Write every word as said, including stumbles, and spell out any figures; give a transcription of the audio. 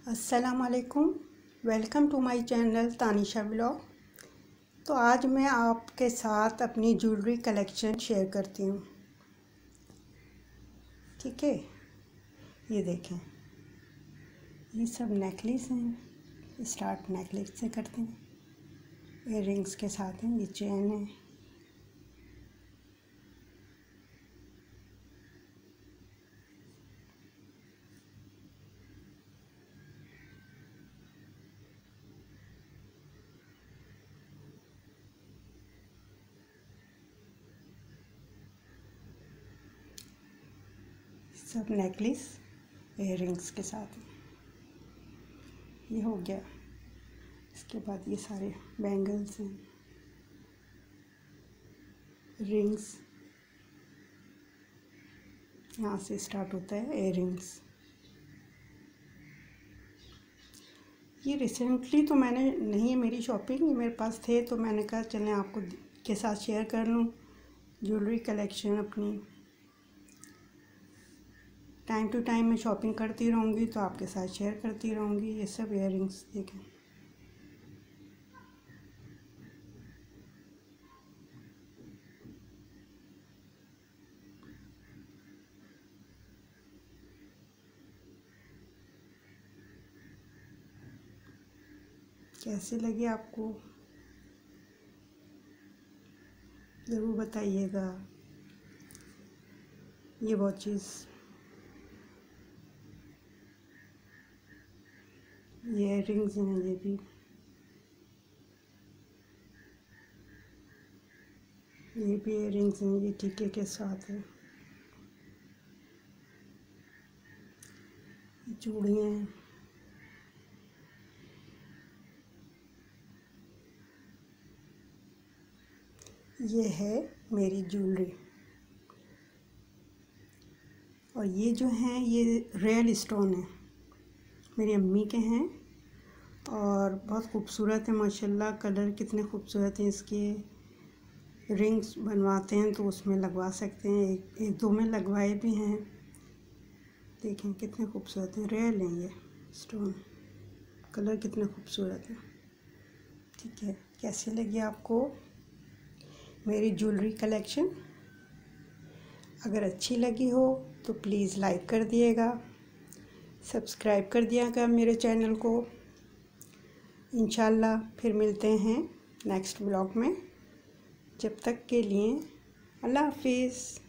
अस्सलामुअलैकुम, welcome to my channel तानी Shah blog. तो आज मैं आपके साथ अपनी ज्वेलरी कलेक्शन शेयर करती हूँ। ठीक है, ये देखें, ये सब नेकलेस हैं। स्टार्ट नेकलेस से करते हैं, इयर रिंग्स के साथ हैं, ये चेन है। सब नेकलेस इयर रिंग्स के साथ ये हो गया। इसके बाद ये सारे बैंगल्स हैं, रिंग्स, यहाँ से स्टार्ट होता है इयर रिंग्स। ये रिसेंटली तो मैंने नहीं है मेरी शॉपिंग, ये मेरे पास थे तो मैंने कहा चलें आपको के साथ शेयर कर लूँ ज्वेलरी कलेक्शन अपनी। टाइम टू टाइम मैं शॉपिंग करती रहूँगी तो आपके साथ शेयर करती रहूँगी। ये सब इयर रिंग्स देखें, कैसे लगे आपको ज़रूर बताइएगा। ये वॉचेस, ये इयर रिंग्स हैं, ये भी ये भी इयर रिंग्स हैं, ये टीके के साथ है। चूड़ियाँ हैं, ये है मेरी ज्वेलरी। और ये जो हैं ये रियल स्टोन है, मेरी अम्मी के हैं और बहुत खूबसूरत है माशाल्लाह। कलर कितने खूबसूरत हैं इसके। रिंग्स बनवाते हैं तो उसमें लगवा सकते हैं, एक, एक दो में लगवाए भी हैं। देखें कितने खूबसूरत हैं, रियल हैं ये स्टोन। कलर कितना खूबसूरत है। ठीक है, कैसी लगी आपको मेरी ज्वेलरी कलेक्शन? अगर अच्छी लगी हो तो प्लीज़ लाइक कर दिएगा, सब्सक्राइब कर दिएगा मेरे चैनल को। इंशाल्लाह फिर मिलते हैं नेक्स्ट ब्लॉग में। जब तक के लिए अल्लाह हाफिज़।